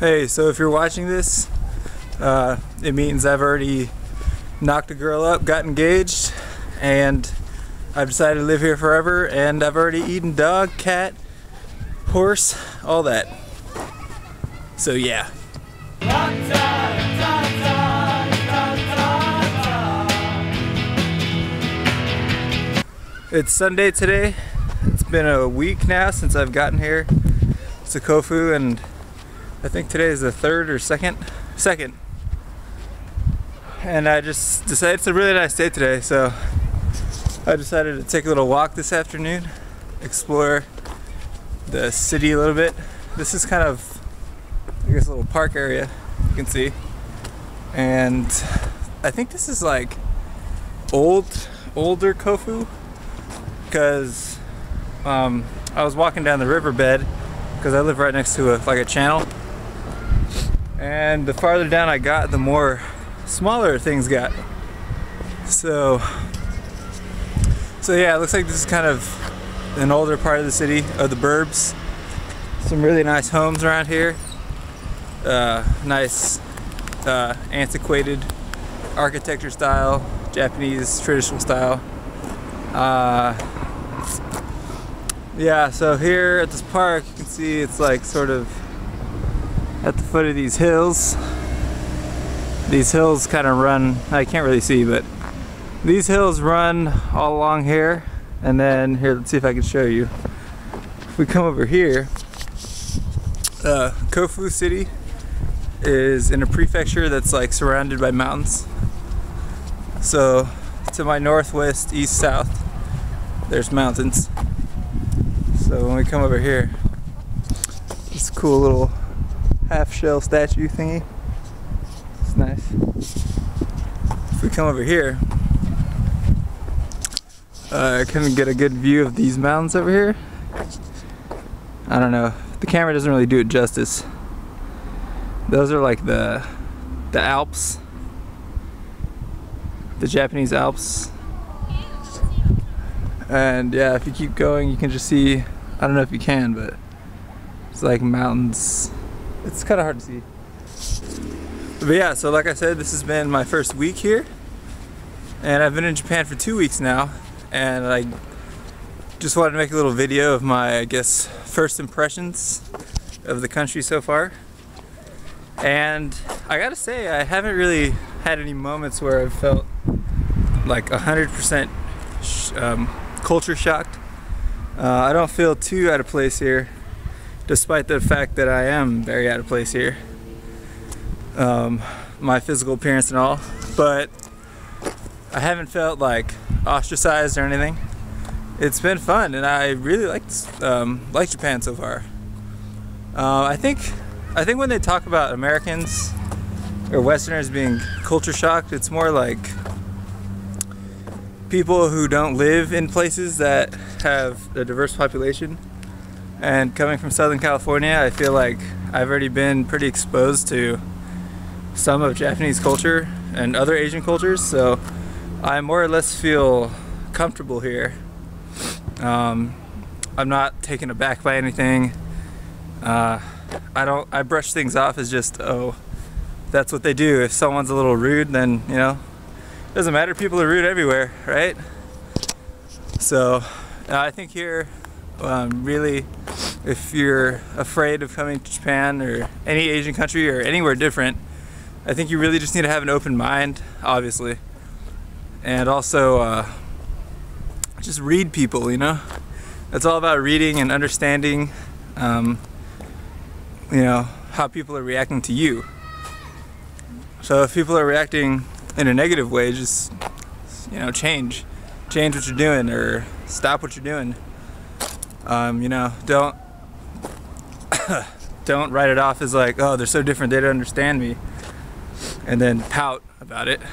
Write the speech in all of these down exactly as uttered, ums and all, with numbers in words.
Hey, so if you're watching this, uh, it means I've already knocked a girl up, got engaged, and I've decided to live here forever, and I've already eaten dog, cat, horse, all that. So yeah. It's Sunday today. It's been a week now since I've gotten here to Kofu, and I think today is the third or second, second. And I just decided it's a really nice day today, so I decided to take a little walk this afternoon, explore the city a little bit. This is kind of, I guess, a little park area you can see, and I think this is like old, older Kofu, because um, I was walking down the riverbed because I live right next to a, like a channel. And the farther down I got, the more smaller things got. So, so yeah, it looks like this is kind of an older part of the city, of the burbs. Some really nice homes around here. Uh, nice, uh, antiquated architecture style, Japanese traditional style. Uh, yeah, so here at this park, you can see it's like sort of at the foot of these hills. These hills kind of run, I can't really see, but these hills run all along here. And then here, let's see if I can show you. If we come over here, uh, Kofu City is in a prefecture that's like surrounded by mountains. So to my northwest, east, south, there's mountains. So when we come over here, this cool little half shell statue thingy. It's nice. If we come over here, uh, I couldn't get a good view of these mountains over here. I don't know. The camera doesn't really do it justice. Those are like the the Alps, the Japanese Alps. And yeah, if you keep going, you can just see. I don't know if you can, but it's like mountains. It's kind of hard to see. But yeah, so like I said, this has been my first week here, and I've been in Japan for two weeks now, and I just wanted to make a little video of my, I guess, first impressions of the country so far. And I gotta say, I haven't really had any moments where I've felt like one hundred percent sh um, culture shocked. Uh, I don't feel too out of place here, despite the fact that I am very out of place here, um, my physical appearance and all, but I haven't felt like ostracized or anything. It's been fun, and I really liked um, like Japan so far. Uh, I think I think when they talk about Americans or Westerners being culture shocked, it's more like people who don't live in places that have a diverse population. And coming from Southern California, I feel like I've already been pretty exposed to some of Japanese culture and other Asian cultures, so I more or less feel comfortable here. Um, I'm not taken aback by anything. Uh, I don't. I brush things off as just, oh, that's what they do. If someone's a little rude, then, you know, it doesn't matter. People are rude everywhere, right? So uh, I think here, um, really, if you're afraid of coming to Japan or any Asian country or anywhere different, I think you really just need to have an open mind, obviously, and also uh, just read people, you know? It's all about reading and understanding, um, you know, how people are reacting to you. So if people are reacting in a negative way, just, you know, change. Change what you're doing, or stop what you're doing. Um, you know, don't don't write it off as like, oh, they're so different, they don't understand me, and then pout about it.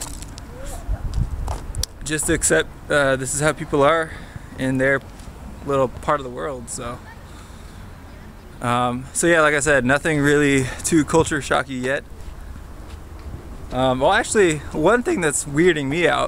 Just accept uh, this is how people are in their little part of the world. So, um, so yeah, like I said, nothing really too culture shocky yet. Um, well, actually, one thing that's weirding me out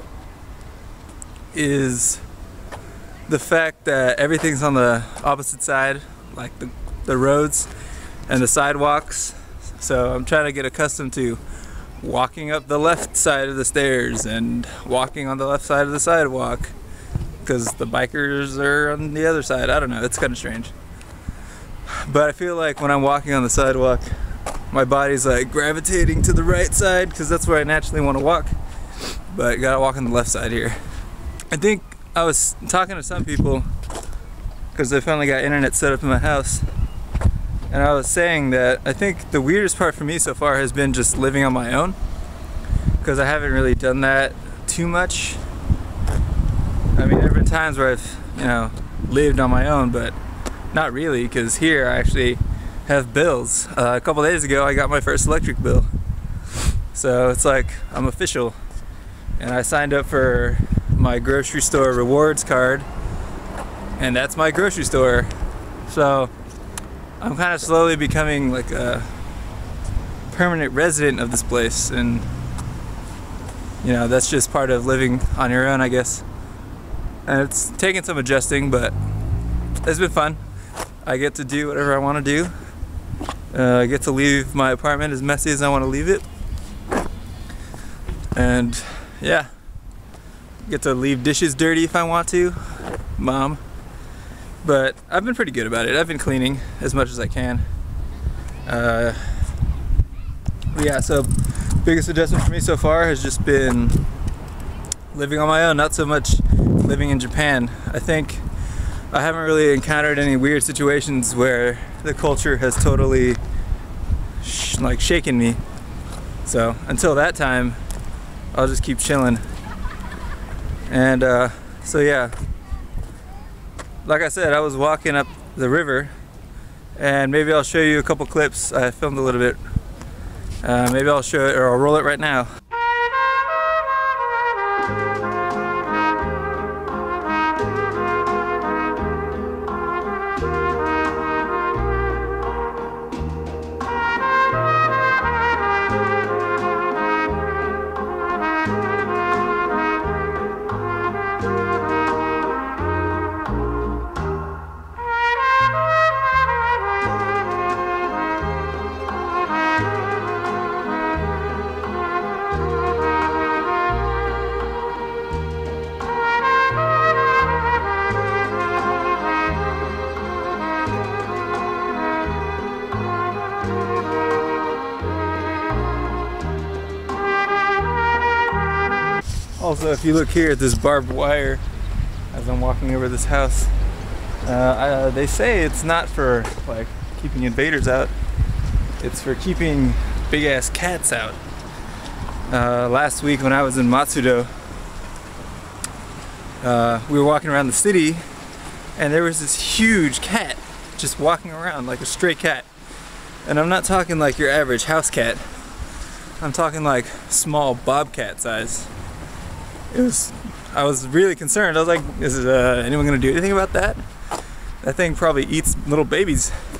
is the fact that everything's on the opposite side, like the, the roads and the sidewalks. So I'm trying to get accustomed to walking up the left side of the stairs and walking on the left side of the sidewalk, because the bikers are on the other side. I don't know, it's kind of strange. But I feel like when I'm walking on the sidewalk, my body's like gravitating to the right side because that's where I naturally want to walk. But I gotta walk on the left side here. I think I was talking to some people because I finally got internet set up in my house, and I was saying that I think the weirdest part for me so far has been just living on my own, because I haven't really done that too much. I mean, there have been times where I've, you know, lived on my own, but not really, because here I actually have bills. Uh, a couple days ago I got my first electric bill. So it's like I'm official. And I signed up for my grocery store rewards card, and that's my grocery store. So I'm kind of slowly becoming like a permanent resident of this place, and you know, that's just part of living on your own, I guess. And it's taken some adjusting, but it's been fun. I get to do whatever I want to do. Uh, I get to leave my apartment as messy as I want to leave it. And yeah, get to leave dishes dirty if I want to, Mom. But I've been pretty good about it. I've been cleaning as much as I can. Uh, yeah, so biggest adjustment for me so far has just been living on my own, not so much living in Japan. I think I haven't really encountered any weird situations where the culture has totally sh like shaken me. So until that time, I'll just keep chilling. And uh, so yeah, like I said, I was walking up the river, and maybe I'll show you a couple clips. I filmed a little bit. Uh, maybe I'll show it, or I'll roll it right now. Also, if you look here at this barbed wire as I'm walking over this house, uh, uh, they say it's not for like keeping invaders out, it's for keeping big ass cats out. Uh, last week when I was in Matsudo, uh, we were walking around the city, and there was this huge cat just walking around like a stray cat. And I'm not talking like your average house cat, I'm talking like small bobcat size. It was, I was really concerned. I was like, is uh, anyone gonna do anything about that? That thing probably eats little babies.